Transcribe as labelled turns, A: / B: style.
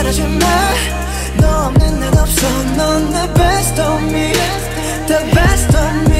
A: 말하지마 너 없는 난 없어 넌 the best of me The best of me